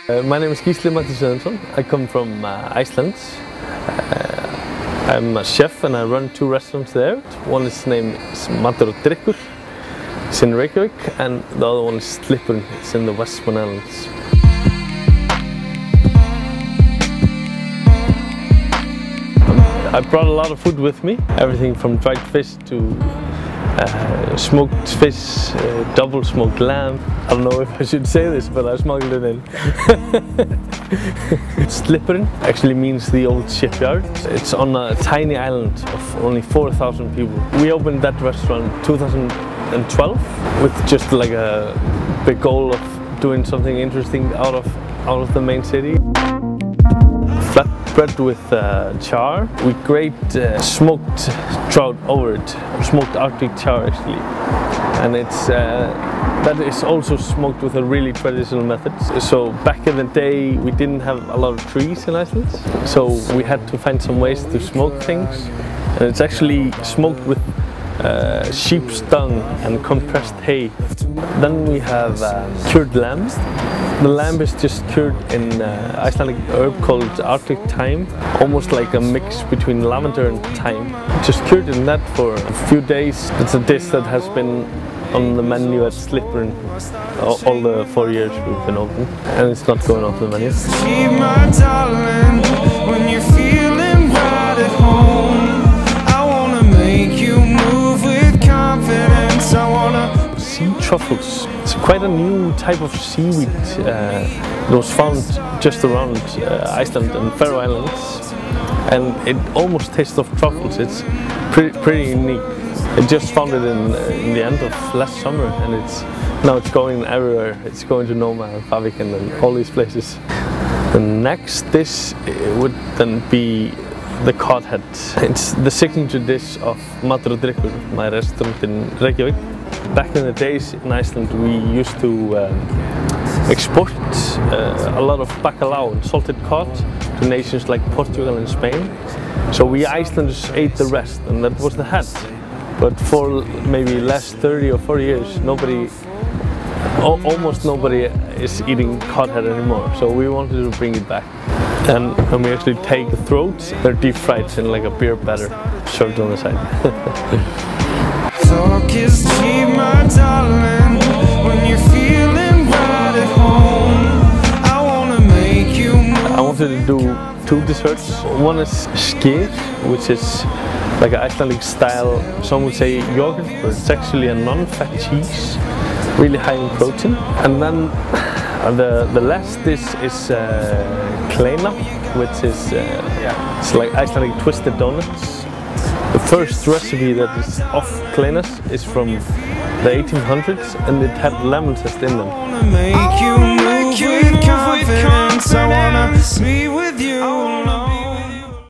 My name is Gísli Matthías Auðunsson. I come from Iceland. I'm a chef and I run 2 restaurants there. One is named Matur Drykkur, it's in Reykjavík, and the other one is Slippurinn, it's in the Westman Islands. I brought a lot of food with me, everything from dried fish to smoked fish, double smoked lamb. I don't know if I should say this, but I smuggled it in. Slippurinn actually means the old shipyard. It's on a tiny island of only 4,000 people. We opened that restaurant in 2012 with just like a big goal of doing something interesting out of the main city. Flatbread with char. We grate smoked trout over it, smoked Arctic char actually, and that is also smoked with a really traditional method. So back in the day we didn't have a lot of trees in Iceland, so we had to find some ways to smoke things, and it's actually smoked with sheep's dung and compressed hay. Then we have cured lamb. The lamb is just cured in Icelandic herb called Artic thyme, almost like a mix between lavender and thyme. Just cured in that for a few days. It's a dish that has been on the menu at Slippurinn all the 4 years we've been open, and it's not going off the menu. Sea truffles. It's quite a new type of seaweed that was found just around Iceland and Faroe Islands, and it almost tastes of truffles. It's pretty unique. I just found it in the end of last summer, and now it's going everywhere. It's going to Noma and Faviken and all these places. The next dish would then be the cod head. It's the signature dish of Matur Drykkur, my restaurant in Reykjavík. Back in the days in Iceland we used to export a lot of bacalhau and salted cod to nations like Portugal and Spain. So we Icelanders ate the rest, and that was the head. But for maybe last 30 or 40 years almost nobody is eating cod head anymore. So we wanted to bring it back. And we actually take the throats, they're deep fried in like a beer batter, served on the side. Talk is cheap, my darling. When you're feeling right at home, I wanna make you move. I wanted to do 2 desserts. One is skyr, which is like an Icelandic style, some would say yogurt, but it's actually a non-fat cheese, really high in protein. And then the last dish is kleina, which is it's like Icelandic twisted donuts. The first recipe that is of kleinas is from the 1800s, and it had lemon zest in them.